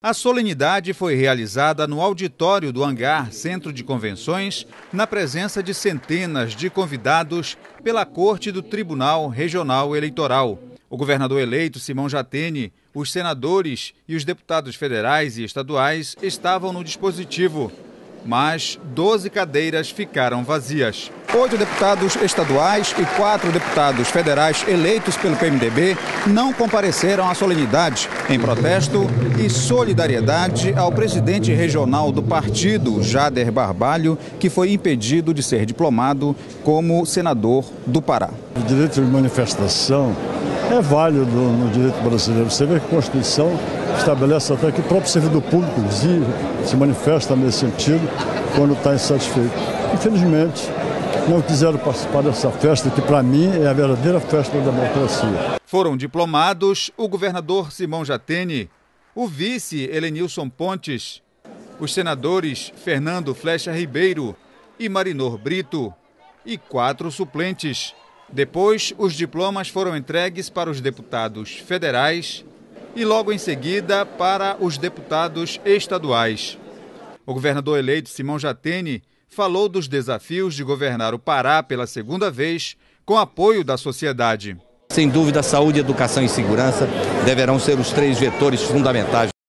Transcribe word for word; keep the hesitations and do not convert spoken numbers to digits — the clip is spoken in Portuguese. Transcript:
A solenidade foi realizada no auditório do Hangar Centro de Convenções, na presença de centenas de convidados pela Corte do Tribunal Regional Eleitoral. O governador eleito, Simão Jatene, os senadores e os deputados federais e estaduais estavam no dispositivo, mas doze cadeiras ficaram vazias. Oito deputados estaduais e quatro deputados federais eleitos pelo P M D B não compareceram à solenidade, em protesto e solidariedade ao presidente regional do partido, Jader Barbalho, que foi impedido de ser diplomado como senador do Pará. O direito de manifestação é válido no direito brasileiro. Você vê que a Constituição estabelece até que o próprio servidor público se manifesta nesse sentido quando está insatisfeito. Infelizmente, não quiseram participar dessa festa, que para mim é a verdadeira festa da democracia. Foram diplomados o governador Simão Jatene, o vice Helenilson Pontes, os senadores Fernando Flecha Ribeiro e Marinor Brito e quatro suplentes. Depois, os diplomas foram entregues para os deputados federais e logo em seguida para os deputados estaduais. O governador eleito Simão Jatene falou dos desafios de governar o Pará pela segunda vez com apoio da sociedade. Sem dúvida, saúde, educação e segurança deverão ser os três vetores fundamentais.